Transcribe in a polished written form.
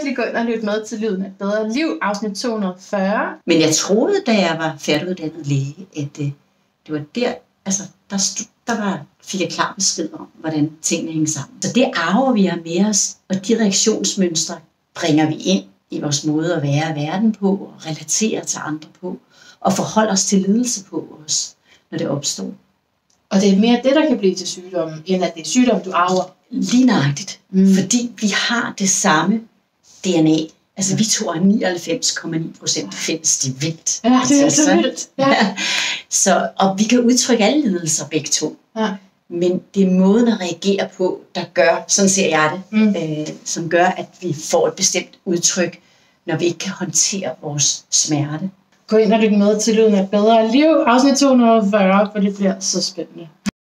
lige gå ind og lytte med til Lyden af et bedre liv, afsnit 240. Men jeg troede, da jeg var færdiguddannet læge, at det var der, altså fik jeg klar besked om, hvordan tingene hænger sammen. Så det arver vi har med os, og de reaktionsmønstre bringer vi ind i vores måde at være i verden på, og relatere til andre på, og forholde os til lidelse på os, når det opstår. Og det er mere det, der kan blive til sygdommen, end at det er sygdom, du arver. Lige nøjagtigt. Fordi vi har det samme DNA. Altså vi to har 99,9% fælles. Det er vildt. Ja, det er så vildt. Ja. Så, og vi kan udtrykke alle lidelser begge to. Ja. Men det er måden at reagere på, der gør, sådan ser jeg det, som gør, at vi får et bestemt udtryk, når vi ikke kan håndtere vores smerte. Gå ind og lyt med til Lyden af et bedre liv, afsnit 240, for det bliver så spændende.